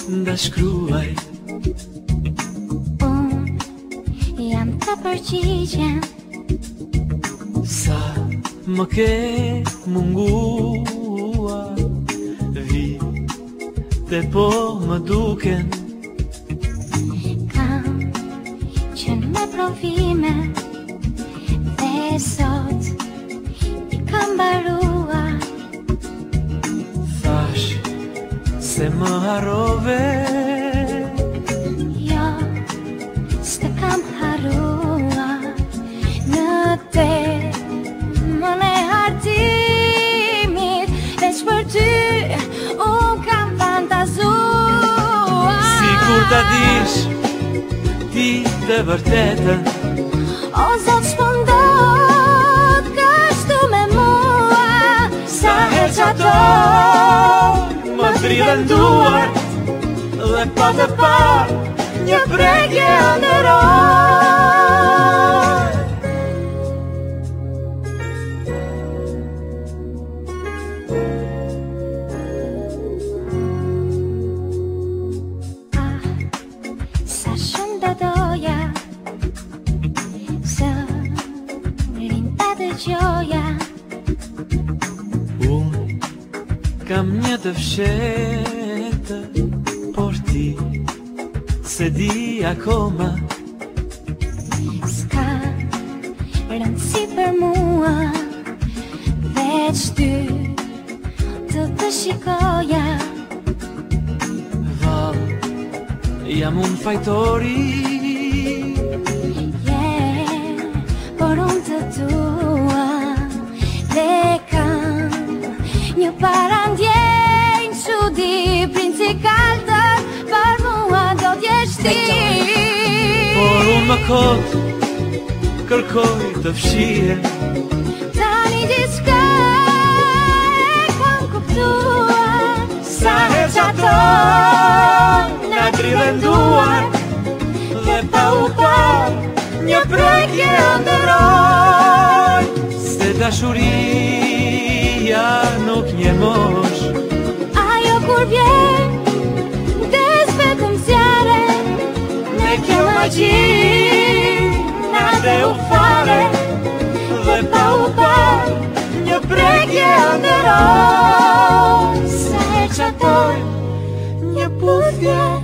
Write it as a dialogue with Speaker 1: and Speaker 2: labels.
Speaker 1: nda shkruaj.
Speaker 2: Unë jam të përgjigjem.
Speaker 1: Sa më ke mungua, vite po më duken.
Speaker 2: Kam qenë me provime dhe sot I kam mbaruar.
Speaker 1: Thash se më harrove.
Speaker 2: Jo, s'të kam harruar. Në te mën e hartimit, veç për ty unë kam fantazuar.
Speaker 1: Sigur ta dish ti të vërtetën.
Speaker 2: O Zot shpëndot kështu me mua. Sa herë çatoj
Speaker 1: Më dridhen duart dhe pa të parë një prekje ëndërroj.
Speaker 2: Sa shumë do doja zërin ta dëgjoja.
Speaker 1: Unë kam një të fshetë, por ti se di akoma.
Speaker 2: S'ka rëndësi për mua, veç ty të të shikoja.
Speaker 1: Val, jam unë fajtori.
Speaker 2: Por unë të dua dhe kam një parandjenjë çudi, princi kaltër për mua do t'jesh ti.
Speaker 1: Por unë më kot kërkoj të fshihem.
Speaker 2: Tani diçka e kam kuptuar.
Speaker 1: Sa herë çatoj na dridhen duart dhe pa u parë një prekje ëndërroj. Se dashuria nuk një mosh.
Speaker 2: Ajo kur vjen des vetëm zjarre.
Speaker 1: Me kjo magji na dhe u fare dhe pa u parë një prekje ëndërroj.
Speaker 2: Sa herë çatoj
Speaker 1: Një puthje